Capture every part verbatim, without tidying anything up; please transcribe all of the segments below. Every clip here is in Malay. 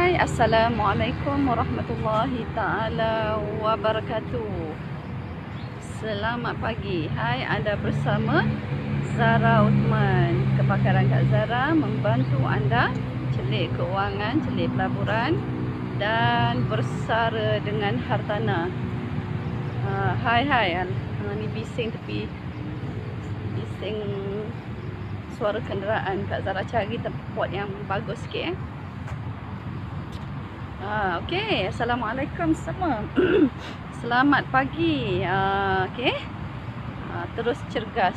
Hai, Assalamualaikum warahmatullahi ta'ala wabarakatuh. Selamat pagi. Hai, anda bersama Zara Uthman. Kepakaran Kak Zara membantu anda celik keuangan, celik pelaburan dan bersara dengan hartanah. Uh, hai, hai. Uh, ni bising tepi. Bising suara kenderaan. Kak Zara cari tempat yang bagus sikit eh. Ah, Okey, Assalamualaikum semua. Selamat pagi. Ah, Okey. Ah, terus cergas.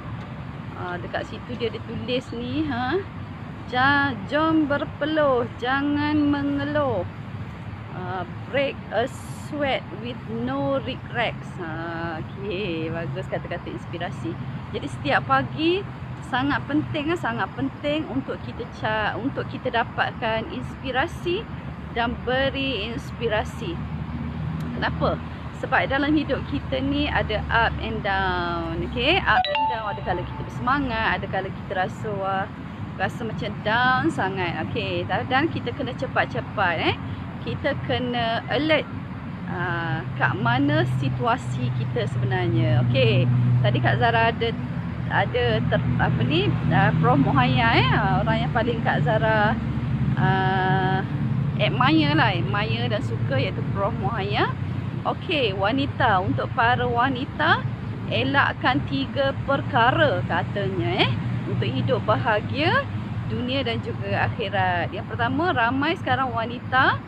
Ah, dekat situ dia ada tulis ni, ha. Ja, jom berpeluh, jangan mengeluh. Ah, break a sweat with no regrets. Ah, Okey, bagus kata-kata inspirasi. Jadi setiap pagi sangat penting, sangat penting untuk kita untuk kita dapatkan inspirasi dan beri inspirasi. Kenapa? Sebab dalam hidup kita ni ada up and down. Okay? Up and down. Ada kala kita bersemangat, ada kala kita rasa wah, rasa macam down sangat. Okay? Dan kita kena cepat-cepat eh. Kita kena alert uh, kat mana situasi kita sebenarnya. Okay? Tadi Kak Zara ada ada ter, apa ni uh, Prof Mohaya eh, orang yang paling Kak Zara uh, admire lah, admire dan suka, iaitu Prof Mohaya. Okey, wanita, untuk para wanita, elakkan tiga perkara katanya eh untuk hidup bahagia dunia dan juga akhirat. Yang pertama, ramai sekarang wanita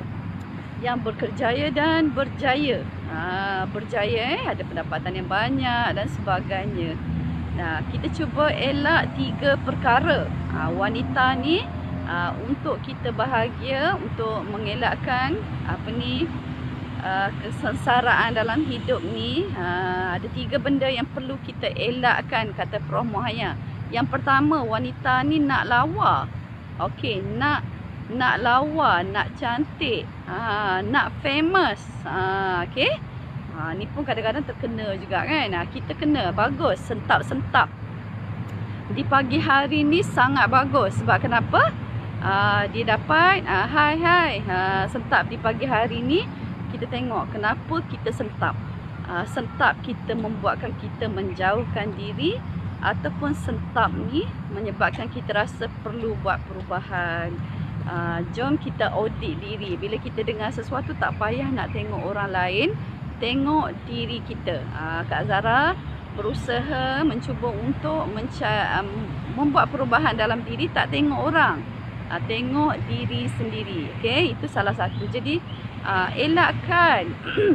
yang berkerjaya dan berjaya. Ha, berjaya eh, ada pendapatan yang banyak dan sebagainya. Nah, kita cuba elak tiga perkara. Ha, wanita ni Uh, untuk kita bahagia, untuk mengelakkan apa ni uh, kesengsaraan dalam hidup ni, uh, ada tiga benda yang perlu kita elakkan, kata Prof Mohaya. Yang pertama, wanita ni nak lawa. Okey, nak nak lawa, nak cantik, uh, nak famous. Uh, Okey, uh, ni pun kadang-kadang terkena juga kan. Uh, kita kena bagus, sentap-sentap di pagi hari ni sangat bagus. Sebab kenapa? Uh, dia dapat uh, hai hai uh, sentap di pagi hari ni. Kita tengok kenapa kita sentap. uh, Sentap kita membuatkan kita menjauhkan diri, ataupun sentap ni menyebabkan kita rasa perlu buat perubahan. uh, Jom kita audit diri. Bila kita dengar sesuatu, tak payah nak tengok orang lain, tengok diri kita. uh, Kak Zara berusaha mencuba untuk um, membuat perubahan dalam diri. Tak tengok orang, Uh, tengok diri sendiri. Okay, itu salah satu. Jadi uh, elakkan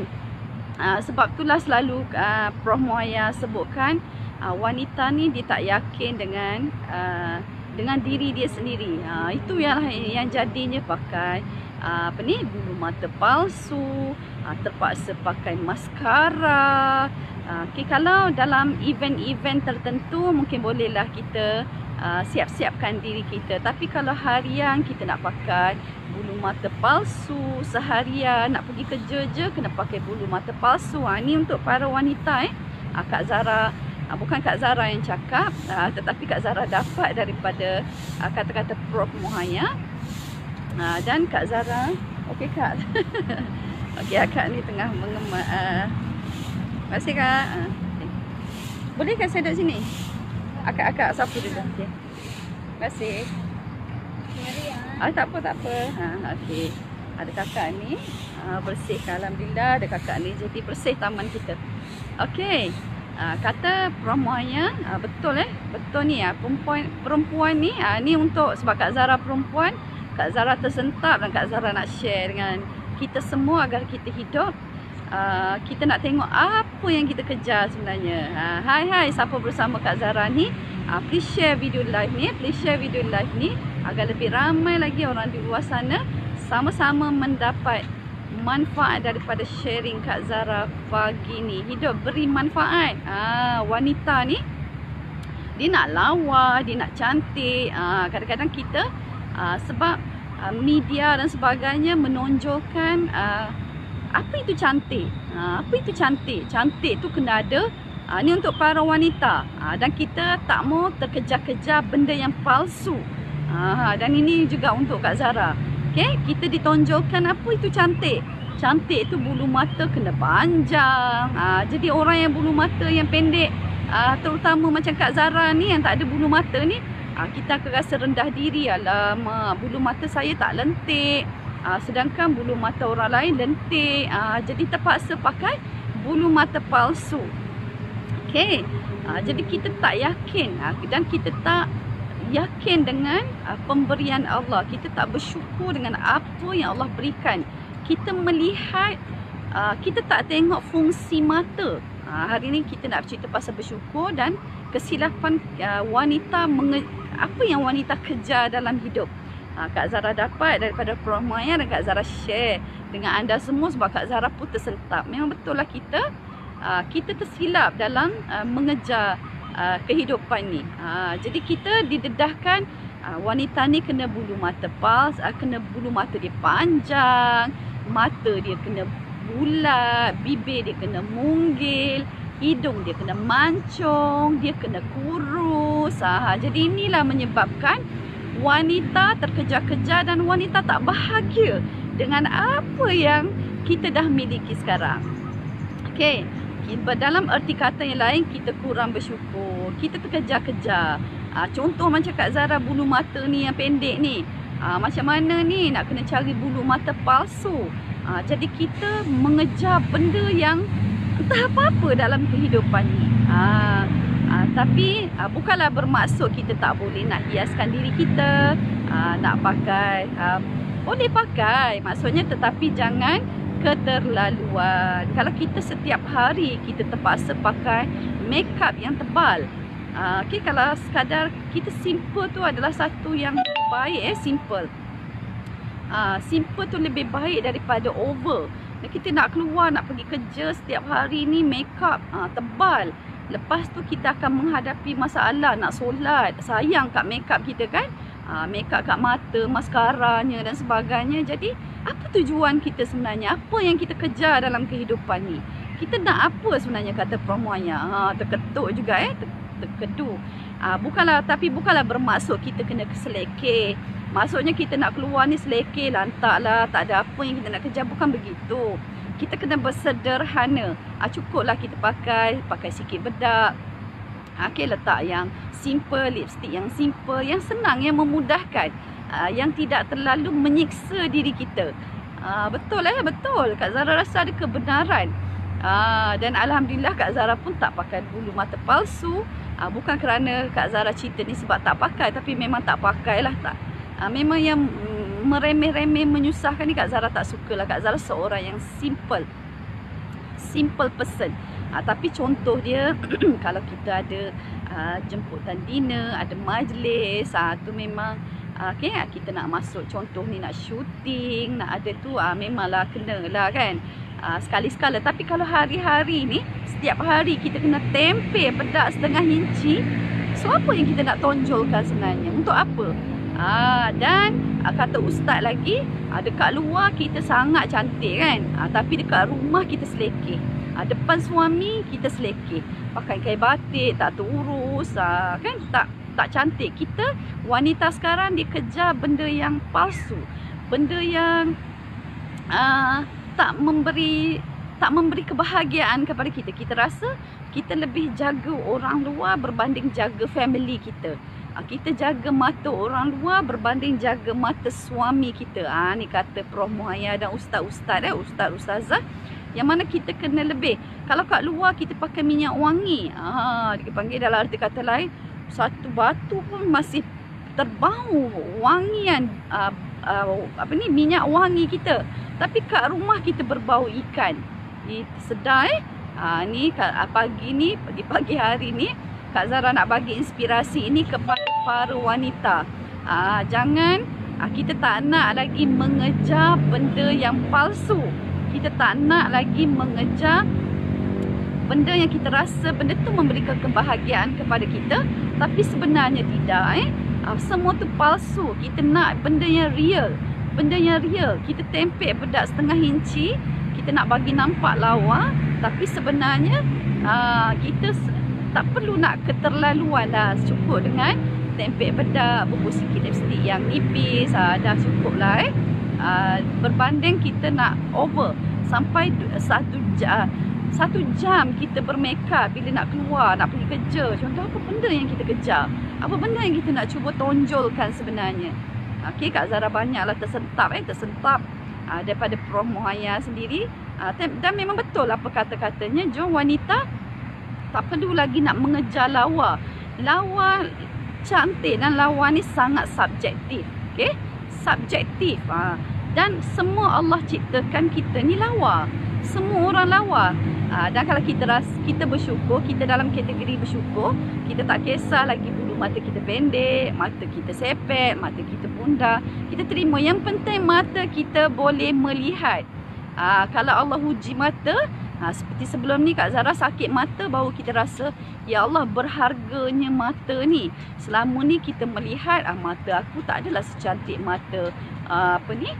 uh, sebab itulah selalu uh, Prof Mohaya sebutkan uh, wanita ni dia tak yakin dengan uh, dengan diri dia sendiri. uh, Itu yang yang jadinya pakai uh, apa ni, bulu mata palsu, uh, terpaksa pakai maskara. uh, Okay, kalau dalam event-event tertentu mungkin bolehlah kita Uh, siap-siapkan diri kita. Tapi kalau harian kita nak pakai bulu mata palsu, seharian nak pergi kerja je kena pakai bulu mata palsu. Ha, ni untuk para wanita eh. Uh, Kak Zara, uh, bukan Kak Zara yang cakap, uh, tetapi Kak Zara dapat daripada uh, kata-kata Prof Mohaya. Uh, dan Kak Zara, okey Kak. Okey, Kak ni tengah mengemak. Uh, terima kasih Kak. Uh, okay. Boleh kan saya duduk sini? Akak-akak sapu dulu. Okay. Terima kasih. Ah, tak apa, tak apa. Ha, okey. Ada kakak ni uh, bersih. Alhamdulillah ada kakak ni jadi bersih taman kita. Okey. Uh, kata Prof Mohaya, uh, betul eh. Betul ni ah, perempuan perempuan ni, uh, ni untuk sebab Kak Zara perempuan, Kak Zara tersentap dan Kak Zara nak share dengan kita semua agar kita hidup. Uh, kita nak tengok apa yang kita kejar sebenarnya. uh, Hai hai siapa bersama Kak Zara ni, uh, please share video live ni, please share video live ni agar lebih ramai lagi orang di luar sana sama-sama mendapat manfaat daripada sharing Kak Zara pagi ni. Hidup beri manfaat. uh, Wanita ni dia nak lawa, dia nak cantik. uh, Kadang-kadang kita uh, sebab uh, media dan sebagainya menonjolkan uh, apa itu cantik. Ha, apa itu cantik? Cantik tu kena ada. Ha, ni untuk para wanita. Ha, dan kita tak mau terkejar-kejar benda yang palsu. Ha, dan ini juga untuk Kak Zara. Okey, kita ditonjolkan apa itu cantik. Cantik itu bulu mata kena panjang. Ha, jadi orang yang bulu mata yang pendek, ha, terutama macam Kak Zara ni yang tak ada bulu mata ni, ha, kita akan rasa rendah diri. Alamak, bulu mata saya tak lentik. Ha, sedangkan bulu mata orang lain lentik. Ha, jadi terpaksa pakai bulu mata palsu. Okey, ha, jadi kita tak yakin, ha, dan kita tak yakin dengan uh, pemberian Allah. Kita tak bersyukur dengan apa yang Allah berikan. Kita melihat, uh, kita tak tengok fungsi mata. Uh, hari ni kita nak cerita pasal bersyukur dan kesilapan uh, wanita, menge apa yang wanita kejar dalam hidup. Uh, Kak Zara dapat daripada Prof Maya dan Kak Zara share dengan anda semua sebab Kak Zara pun tersentak. Memang betul lah kita, uh, kita tersilap dalam uh, mengejar Uh, kehidupan ni. Uh, jadi kita didedahkan uh, wanita ni kena bulu mata pals, uh, kena bulu mata dia panjang, mata dia kena bulat, bibir dia kena munggil, hidung dia kena mancung, dia kena kurus. Uh, jadi inilah menyebabkan wanita terkejar-kejar dan wanita tak bahagia dengan apa yang kita dah miliki sekarang. Okey. Dalam erti kata yang lain, kita kurang bersyukur. Kita terkejar-kejar. Ha, contoh macam Kak Zara bulu mata ni yang pendek ni. Ha, macam mana ni nak kena cari bulu mata palsu. Ha, jadi kita mengejar benda yang entah apa-apa dalam kehidupan ni. Ha, ha, tapi ha, bukanlah bermaksud kita tak boleh nak hiaskan diri kita. Ha, nak pakai. Ha, boleh pakai. Maksudnya tetapi jangan keterlaluan. Kalau kita setiap hari kita terpaksa pakai makeup yang tebal, uh, okay, kalau sekadar kita simple tu adalah satu yang lebih baik. eh simple uh, simple tu lebih baik daripada over. Dan kita nak keluar, nak pergi kerja setiap hari ni makeup uh, tebal. Lepas tu kita akan menghadapi masalah nak solat. Sayang kat makeup kita kan, uh, makeup kat mata, maskaranya dan sebagainya. Jadi apa tujuan kita sebenarnya? Apa yang kita kejar dalam kehidupan ni? Kita nak apa sebenarnya, kata Prof Maya? Ha, terketuk juga eh, ter terkedu. Ha, bukanlah, tapi bukanlah bermaksud kita kena selekeh. Maksudnya kita nak keluar ni selekeh, lantaklah, tak ada apa yang kita nak kejar. Bukan begitu. Kita kena bersederhana. Ha, cukuplah kita pakai, pakai sikit bedak. Ha, okay, letak yang simple, lipstick yang simple, yang senang, yang memudahkan. Uh, yang tidak terlalu menyiksa diri kita. Uh, betul eh, betul. Kak Zara rasa ada kebenaran. Uh, dan Alhamdulillah Kak Zara pun tak pakai bulu mata palsu. Uh, bukan kerana Kak Zara cerita ni sebab tak pakai, tapi memang tak pakai lah. Tak. Uh, memang yang meremeh-remeh, menyusahkan ni Kak Zara tak suka lah. Kak Zara seorang yang simple. Simple person. Uh, tapi contoh dia, kalau kita ada uh, jemputan dinner, ada majlis, uh, tu memang okay, kita nak masuk, contoh ni nak syuting, nak ada tu, ah, memanglah kena lah kan, ah, sekali-sekala. Tapi kalau hari-hari ni, setiap hari kita kena tempel bedak setengah inci, so apa yang kita nak tonjolkan sebenarnya? Untuk apa? Ah, dan ah, kata ustaz lagi, ah, dekat luar kita sangat cantik kan, ah, tapi dekat rumah kita selekeh. Ah, depan suami kita selekeh, pakai kain batik, tak terurus, ah, kan, tak tak cantik. Kita wanita sekarang dikejar benda yang palsu, benda yang uh, tak memberi tak memberi kebahagiaan kepada kita. Kita rasa kita lebih jaga orang luar berbanding jaga family kita. Uh, kita jaga mata orang luar berbanding jaga mata suami kita. Ah, uh, ni kata Prof Maya dan ustaz-ustaz eh, ustaz-ustazah, yang mana kita kena lebih. Kalau kat luar kita pakai minyak wangi, ah, dia panggil dalam arti kata lain, satu batu pun masih terbau wangian, uh, uh, apa ni, minyak wangi kita. Tapi kat rumah kita berbau ikan. Itu sedar eh. Uh, ni pagi ni, di pagi hari ni, Kak Zara nak bagi inspirasi ini kepada para wanita. Uh, jangan, uh, kita tak nak lagi mengejar benda yang palsu. Kita tak nak lagi mengejar benda yang kita rasa benda tu memberikan kebahagiaan kepada kita, tapi sebenarnya tidak eh. Uh, semua tu palsu. Kita nak benda yang real. Benda yang real. Kita tempel bedak setengah inci, kita nak bagi nampak lawa, tapi sebenarnya uh, kita tak perlu nak keterlaluan dah. Cukup dengan tempel bedak, bubur sikit lipstick yang nipis, uh, dah cukup lah eh. uh, berbanding kita nak over sampai satu jam satu jam kita bermakeup bila nak keluar, nak pergi kerja. Contoh, apa benda yang kita kejar, apa benda yang kita nak cuba tonjolkan sebenarnya. Okey, Kak Zara banyaklah tersentap eh tersentap uh, daripada promo Haya sendiri, uh, dan memang betul apa kata-katanya. Jom wanita tak perlu lagi nak mengejar lawa. Lawa cantik dan lawa ni sangat subjektif. Okey, subjektif. Uh, dan semua Allah ciptakan kita ni lawa. Semua orang lawa. Uh, dan kalau kita ras, kita bersyukur, kita dalam kategori bersyukur, kita tak kisah lagi bulu mata kita pendek, mata kita sepet, mata kita bundar. Kita terima. Yang penting mata kita boleh melihat. Uh, kalau Allah uji mata, uh, seperti sebelum ni Kak Zara sakit mata, baru kita rasa, ya Allah, berharganya mata ni. Selama ni kita melihat, uh, mata aku tak adalah secantik mata uh, apa ni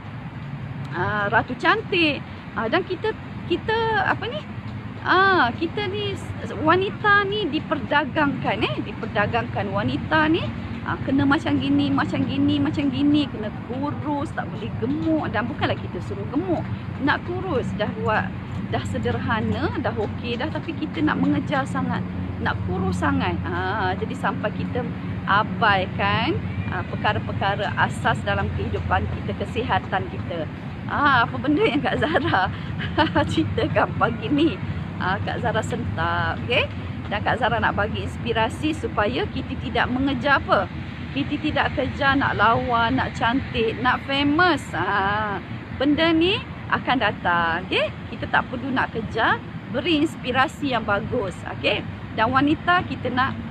uh, Ratu Cantik. Uh, dan kita kita apa ni Ah, kita ni wanita ni diperdagangkan eh, diperdagangkan. Wanita ni ah, kena macam gini, macam gini, macam gini, kena kurus, tak boleh gemuk. Dan bukanlah kita suruh gemuk, nak kurus. Dah buat, dah sederhana, dah okey dah, tapi kita nak mengejar sangat, nak kurus sangat. Ah, jadi sampai kita abaikan ah, perkara-perkara asas dalam kehidupan kita, kesihatan kita. Ah, apa benda yang Kak Zara ceritakan pagi ni? Uh, Kak Zara sentap, okay? Dan Kak Zara nak bagi inspirasi supaya kita tidak mengejar apa? Kita tidak kejar nak lawa, nak cantik, nak famous. Uh, benda ni akan datang, okay? Kita tak perlu nak kejar, beri inspirasi yang bagus, okay? Dan wanita kita nak,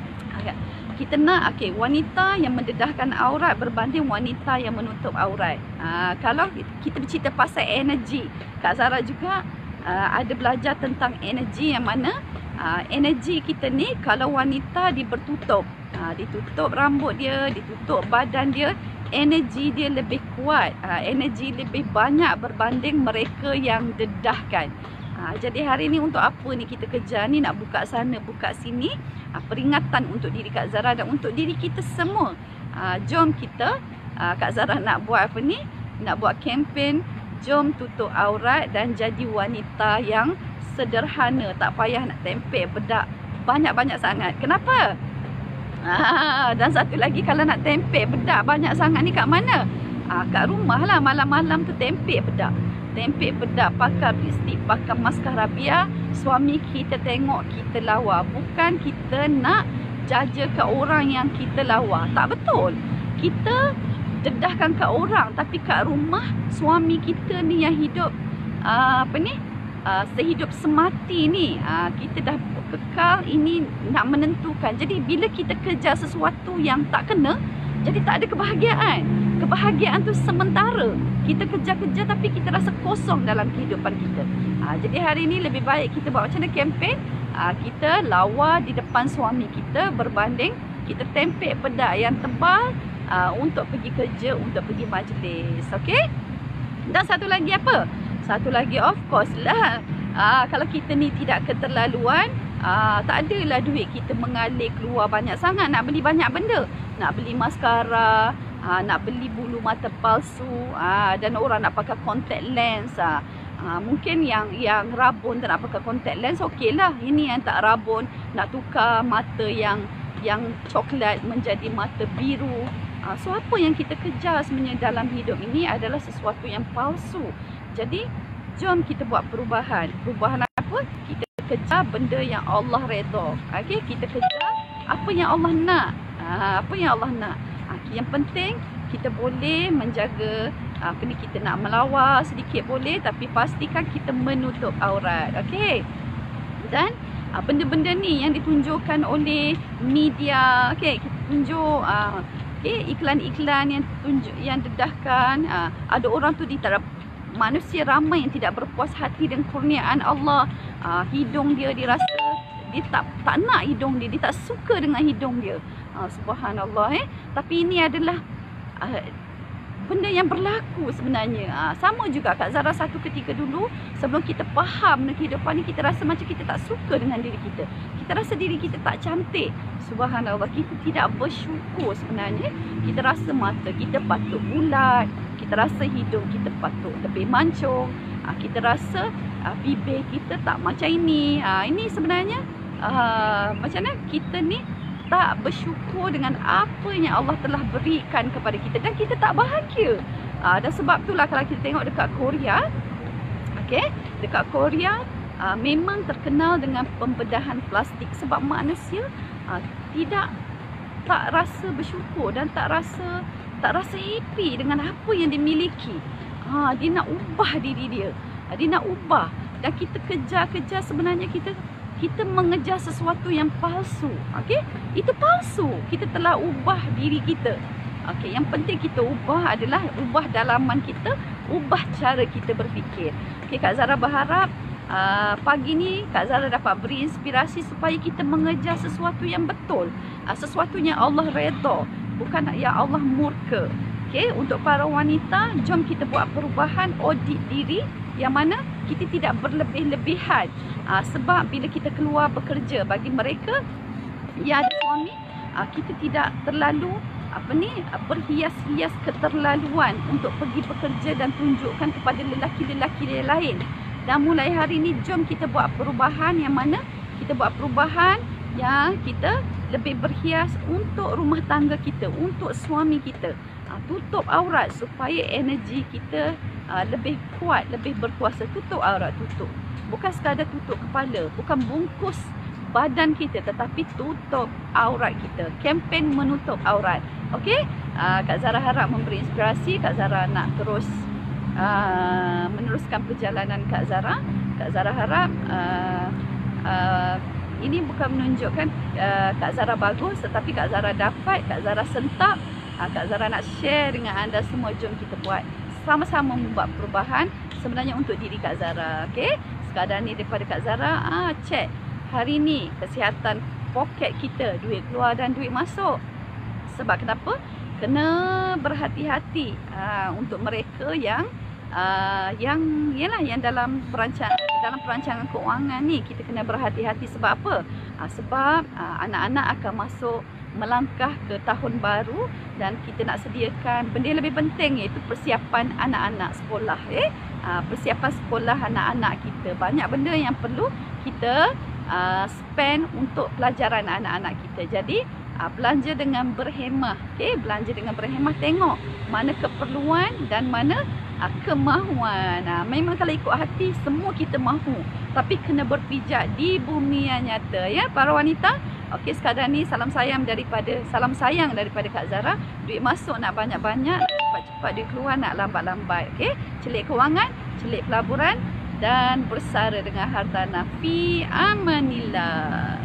kita nak, okay, wanita yang mendedahkan aurat berbanding wanita yang menutup aurat. Uh, kalau kita bercerita pasal energi, Kak Zara juga Uh, ada belajar tentang energi, yang mana uh, energi kita ni kalau wanita dia bertutup, uh, ditutup rambut dia, ditutup badan dia, energi dia lebih kuat, uh, energi lebih banyak berbanding mereka yang dedahkan. Uh, jadi hari ni untuk apa ni kita kejar ni, nak buka sana, buka sini. Uh, peringatan untuk diri Kak Zara dan untuk diri kita semua. Uh, jom kita, uh, Kak Zara nak buat apa ni, nak buat kempen. Jom tutup aurat dan jadi wanita yang sederhana. Tak payah nak tempel bedak banyak-banyak sangat. Kenapa? Ah, dan satu lagi, kalau nak tempel bedak banyak sangat ni kat mana? Ah, kat rumah lah, malam-malam tu tempel bedak. Tempel bedak, pakai lipstick, pakai maskara, biar suami kita tengok kita lawa. Bukan kita nak jaja ke orang yang kita lawa. Tak betul. Kita dedahkan kat orang, tapi kat rumah suami kita ni yang hidup uh, apa ni uh, sehidup semati ni, uh, kita dah kekal ini nak menentukan. Jadi bila kita kejar sesuatu yang tak kena, jadi tak ada kebahagiaan. Kebahagiaan tu sementara. Kita kejar-kejar tapi kita rasa kosong dalam kehidupan kita. uh, Jadi hari ni lebih baik kita buat macam mana kempen, uh, kita lawa di depan suami kita berbanding kita tempel bedak yang tebal Uh, untuk pergi kerja, untuk pergi majlis, okey? Dan satu lagi apa? Satu lagi of course lah, uh, kalau kita ni tidak keterlaluan, uh, tak adalah duit kita mengalir keluar banyak sangat nak beli banyak benda. Nak beli maskara, uh, nak beli bulu mata palsu, uh, dan orang nak pakai contact lens. Uh, uh, mungkin yang yang rabun tak nak pakai contact lens, okey lah. Ini yang tak rabun, nak tukar mata yang yang coklat menjadi mata biru. Uh, so apa yang kita kejar sebenarnya dalam hidup ini adalah sesuatu yang palsu. Jadi jom kita buat perubahan. Perubahan apa? Kita kejar benda yang Allah redha. Okey, kita kejar apa yang Allah nak. Uh, apa yang Allah nak. Uh, yang penting kita boleh menjaga uh, apa ni, kita nak melawar sedikit boleh, tapi pastikan kita menutup aurat. Okey. Dan uh, benda-benda ni yang ditunjukkan oleh media, okey, kita tunjuk uh, okay, iklan-iklan yang tunjuk, yang dedahkan, uh, ada orang tu di taraf manusia ramai yang tidak berpuas hati dengan kurniaan Allah. Uh, hidung dia dirasa dia tak tak nak hidung dia, dia tak suka dengan hidung dia. Uh, subhanallah eh. Tapi ini adalah uh, benda yang berlaku sebenarnya. Ha, sama juga Kak Zara satu ketika dulu, sebelum kita faham kehidupan ni, kita rasa macam kita tak suka dengan diri kita. Kita rasa diri kita tak cantik. Subhanallah, kita tidak bersyukur sebenarnya. Kita rasa mata kita patut bulat, kita kita rasa hidung kita patut lebih mancung, uh, kita rasa uh, bibir kita tak macam ini. Uh, ini sebenarnya uh, macam mana kita ni tak bersyukur dengan apa yang Allah telah berikan kepada kita, dan kita tak bahagia. Uh, dan sebab itulah kalau kita tengok dekat Korea, okay, dekat Korea uh, memang terkenal dengan pembedahan plastik sebab manusia uh, tidak tak rasa bersyukur dan tak rasa tak rasa happy dengan apa yang dimiliki. Ha, dia nak ubah diri dia. Ha, dia nak ubah, dan kita kejar-kejar, sebenarnya kita kita mengejar sesuatu yang palsu. Okey? Itu palsu. Kita telah ubah diri kita. Okey, yang penting kita ubah adalah ubah dalaman kita, ubah cara kita berfikir. Okey, Kak Zara berharap Uh, pagi ni Kak Zara dapat beri inspirasi supaya kita mengejar sesuatu yang betul, uh, sesuatu yang Allah redha, bukan yang Allah murka. Okay? Untuk para wanita, jom kita buat perubahan, audit diri, yang mana kita tidak berlebih-lebihan. uh, Sebab bila kita keluar bekerja, bagi mereka yang ada suami, uh, kita tidak terlalu apa ni berhias-hias keterlaluan untuk pergi bekerja dan tunjukkan kepada lelaki-lelaki yang lain. Dan mulai hari ni, jom kita buat perubahan, yang mana kita buat perubahan yang kita lebih berhias untuk rumah tangga kita, untuk suami kita. Ha, tutup aurat supaya energi kita ha, lebih kuat, lebih berkuasa. Tutup aurat, tutup. Bukan sekadar tutup kepala, bukan bungkus badan kita, tetapi tutup aurat kita. Kempen menutup aurat. Okey? Ha, Kak Zara harap memberi inspirasi. Kak Zara nak terus Uh, meneruskan perjalanan Kak Zara. Kak Zara harap uh, uh, ini bukan menunjukkan uh, Kak Zara bagus, tetapi Kak Zara dapat, Kak Zara sentap. uh, Kak Zara nak share dengan anda semua. Jom kita buat sama-sama, membuat perubahan sebenarnya untuk diri Kak Zara. Okay? Sekadar ni daripada Kak Zara, ah, cek hari ni kesihatan poket kita, duit keluar dan duit masuk. Sebab kenapa? Kena berhati-hati uh, untuk mereka yang Uh, yang yalah yang dalam perancangan dalam perancangan keuangan ni, kita kena berhati-hati. Sebab apa? Uh, sebab uh, anak-anak akan masuk melangkah ke tahun baru, dan kita nak sediakan benda yang lebih penting, iaitu persiapan anak-anak sekolah. Eh? Uh, persiapan sekolah anak-anak kita. Banyak benda yang perlu kita uh, spend untuk pelajaran anak-anak kita. Jadi uh, belanja dengan berhemah. Okay? Belanja dengan berhemah. Tengok mana keperluan dan mana uh, kemahuan. Uh, memang kalau ikut hati, semua kita mahu. Tapi kena berpijak di bumi yang nyata. Ya, para wanita. Okey, sekadar ni salam sayang daripada salam sayang daripada Kak Zara. Duit masuk nak banyak-banyak, cepat-cepat duit keluar nak lambat-lambat. Okey, celik kewangan, celik pelaburan dan bersara dengan hartanah fi amanillah.